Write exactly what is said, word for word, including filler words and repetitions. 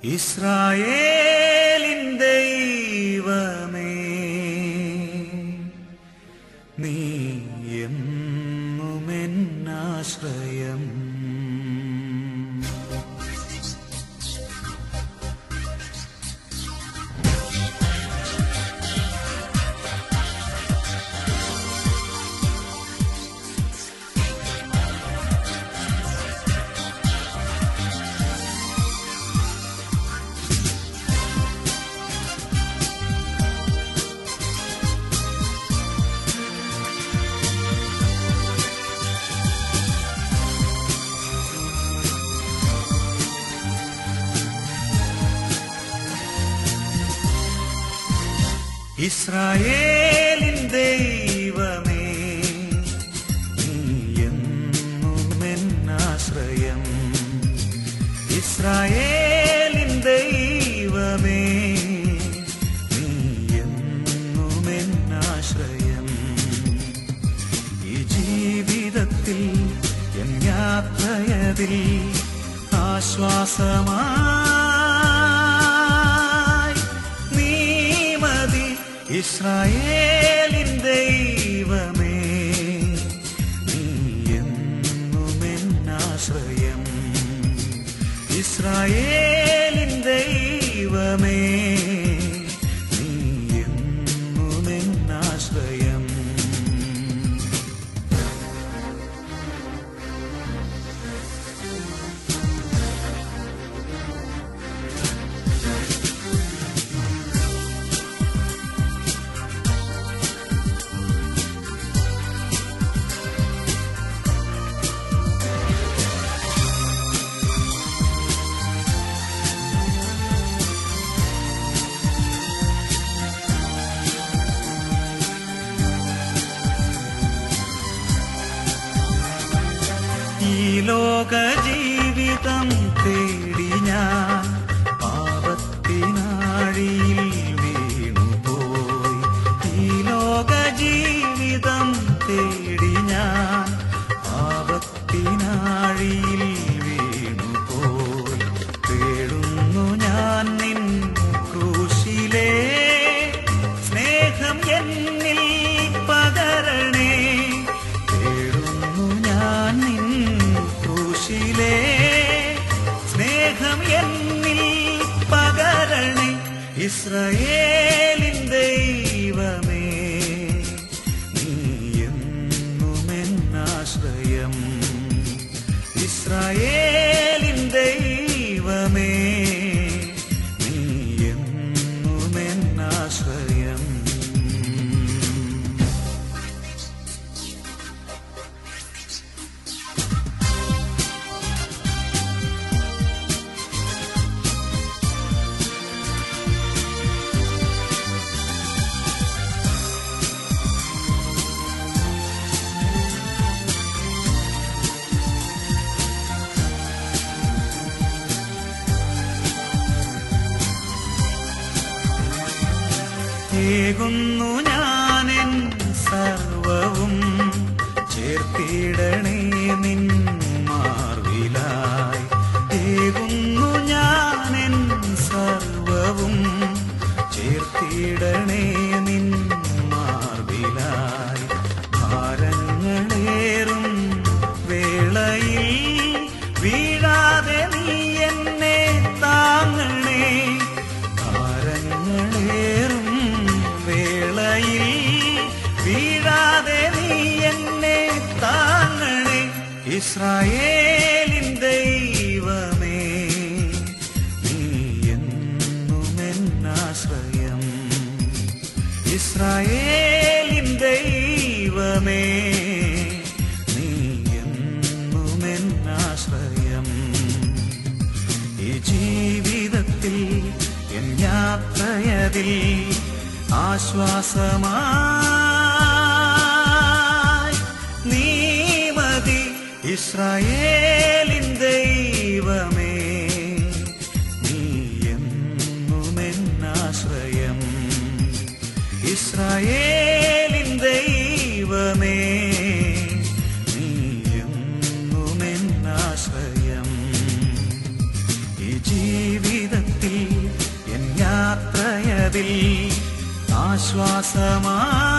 ഇസ്രായേലിൻ ദൈവമേ, നീ എന്നുമെന്നാശ്രയം. ഇസ്രായേലിൻ ദൈവമേ, നീ എന്നുമെന്നാശ്രയം. ഇസ്രായേലിൻ ദൈവമേ, നീ എന്നുമെന്നാശ്രയം. ഈ ജീവിതത്തിൽ എൻ യാത്രയതിൽ ആശ്വാസമായി നീ മതി. ഇസ്രായേലിൻ ദൈവമേ, നീ എന്നുമെന്നാശ്രയം. ഇസ്രായേലിൻ ദൈവമേ, നീ എന്നുമെന്നാശ്രയം. ഈ ലോക ജീവിതം തേടി ഞാൻ പാപത്തിനാഴിയിൽ വീണുപോയി. ഈ ലോക ജീവിതം തേടി ഞാൻ പാപത്തിനാഴിയിൽ വീണുപോയി. തേടുന്നു ഞാൻ നിൻ ക്രൂശിലെ സ്നേഹം എന്നിൽ പകരണേ. തേടുന്നു ഞാൻ നിൻ ക്രൂശിലെ സ്നേഹം എന്നിൽ പകരണേ. ഇസ്രായേലിൻ ദൈവമേ, നീ എന്നുമെന്നാശ്രയം. ഇസ്രായേലിൻ ദൈവമേ, നീ എന്നുമെന്നാശ്രയം. ഏകുന്നു ഞാനെൻ സർവവും ചേർത്തിടണേ നിൻ മാർവിലായി. ഏകുന്നു ഞാനെൻ സർവവും ചേർത്തിടണേ നിൻ മാർവിലായി. ഭാരങ്ങളേറും വേളയിൽ വീഴാതെ നീ എന്നെ താങ്ങണേ. ഭാരങ്ങളേറും വേളയിൽ വീഴാതെ നീ എന്നെ താങ്ങണേ. ഇസ്രായേലിൻ ദൈവമേ, നീ എന്നുമെന്നാശ്രയം. ഇസ്രായേലിൻ ദൈവമേ, നീ എന്നുമെന്നാശ്രയം. ഈ ജീവിതത്തിൽ എൻ യാത്രയതിൽ ആശ്വാസമായി നീ മതി. ഇസ്രായേലിൻ ദൈവമേ, നീ എന്നുമെന്നാശ്രയം. ഇസ്രായേലിൻ ദൈവമേ, നീ എന്നുമെന്നാശ്രയം. ഈ ജീവിതത്തിൽ ആശ്വാസമായി